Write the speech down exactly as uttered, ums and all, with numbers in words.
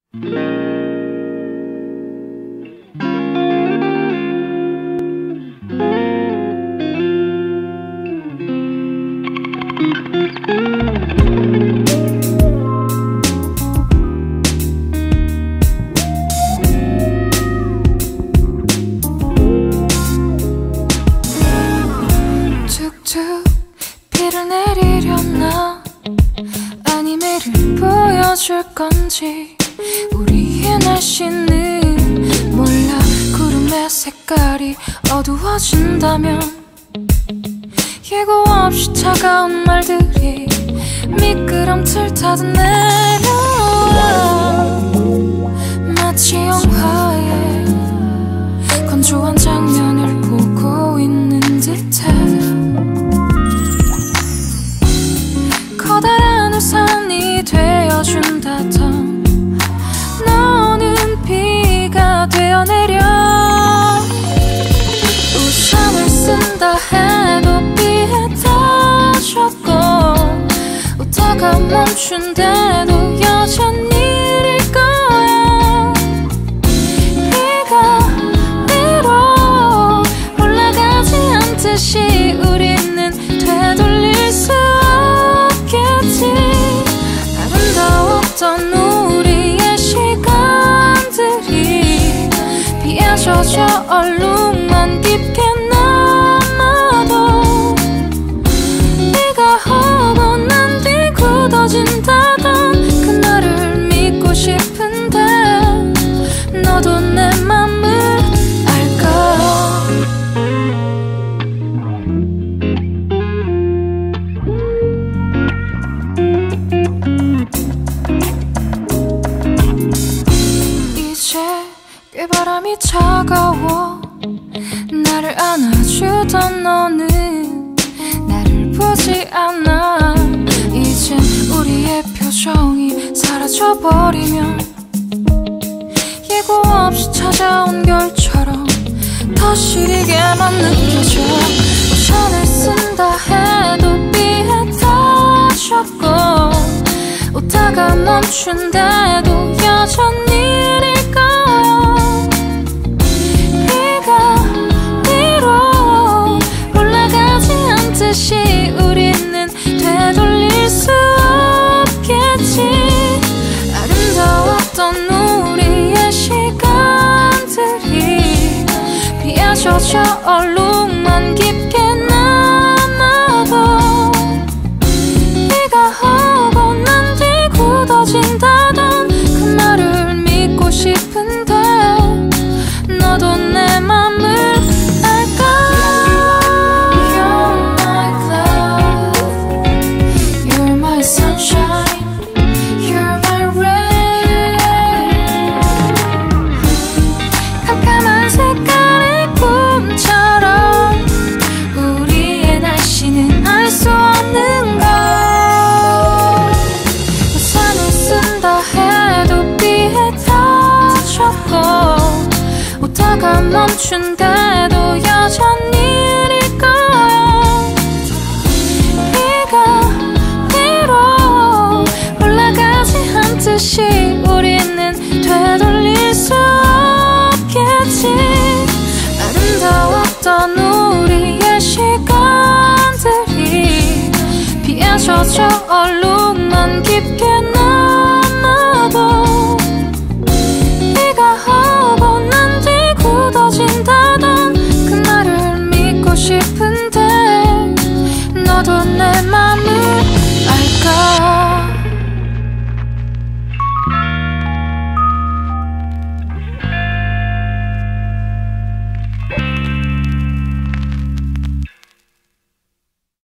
툭툭 비를 내리려나 아니 매를 보여줄 건지 우리의 날씨는 몰라. 구름의 색깔이 어두워진다면 예고 없이 차가운 말들이 미끄럼틀 타듯 내려와. 마치 영화의 건조한 장면을 보고 있는 듯해. 커다란 우산이 되어준다던 너는 비가 되어 내려. 우산을 쓴다 해도 비에 젖고 웃다가 멈춘데도 여전히 이릴 거야. 비가 위로 올라가지 않듯이 우리는 되돌릴 수 없겠지. 아름다웠던 우리의 시간들이 비에 젖어 얼룩만 깊게 남아도 네가 오고 난 뒤 굳어진다던 그날을 믿고 싶은데 너도 내 맘을 알까. 이제 꾀바람이 차가워 나를 안아주던 너는 나를 보지 않아. 이젠 우리의 표정이 사라져버리면 예고 없이 찾아온 겨울처럼 더 시리게만 느껴져. 우산을 쓴다 해도 비에 젖고 웃다가 멈춘데도 여전히 이릴 거야. 비가 위로 올라가지 않듯이 우리는 되돌릴 수 없겠지. 아름다웠던 우리의 시간들이 비에 젖어 얼룩만 깊게 남아도 네가 오고 난 뒤 굳어진다던 그날을 믿고 싶은데 너도 내 맘을 알까. You're my cloud, you're my sunshine, you're my rain. 깜깜한 색깔의 꿈처럼 우리의 날씨는 알 수 없는 걸. 우산을 쓴다 해도 비에 젖고 웃다가 멈춘데도 여전히 이릴 거야. 비가 위로 올라가지 않듯이 우리는 되돌릴 수 없겠지. 아름다웠던 우리의 시간들이 비에 젖어 얼룩만 깊게 남아도 네가 오고 난 뒤 굳어진다던 그날을 믿고 싶은데 너도 내 맘